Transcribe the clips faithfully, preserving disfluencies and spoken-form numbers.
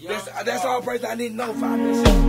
That's, that's all person I need to know for this shit.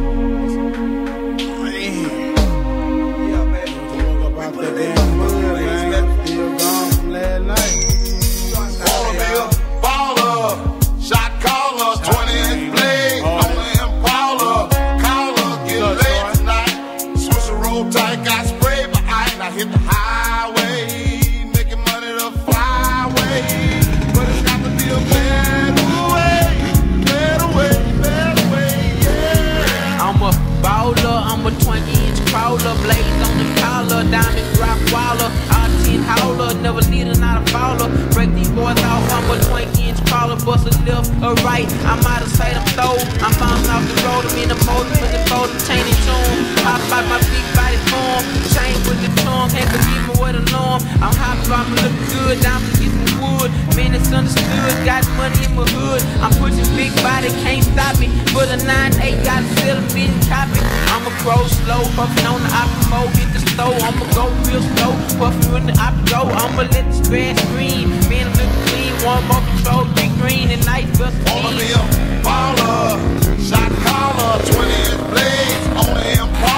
Man. Yeah, baby. Woke up out the damn hood, man. Still gone from last night. Wanna be a baller, shot caller, twenty inch blade, on the Impala, caller, get laid tonight. Switch a roll tight, got sprayed by ice. I hit the highway, making money the flyway, but it's got to be a better way, better way, better way, yeah. I'm a baller, I'm a twenty inch crawler, blades on the collar, diamond rock waller, all ten howler, never leader, not a faller. Break these boys off, I'm a twenty inch crawler, bust a left or right. I'm out of sight, I'm throw. I'm bouncing off the road, I'm in the motor, put the photo, chain and tune. Hop out my big body form, chain with the tongue, can't forgive me with a norm. I'm hot, I'm looking good, diamonds get some wood. Man, it's understood, got money in my hood. I'm pushing big body, can't stop me. But a nine eight, got a settlement copy. I'ma grow slow, puffin' on the oppo, hit the stove. I'ma go real slow, puffin' when the oppo. I'ma let the grass green, man, look clean. One more control, big green and nice bust. Wanna be a baller, shot caller, twenty inch blades on the Impala.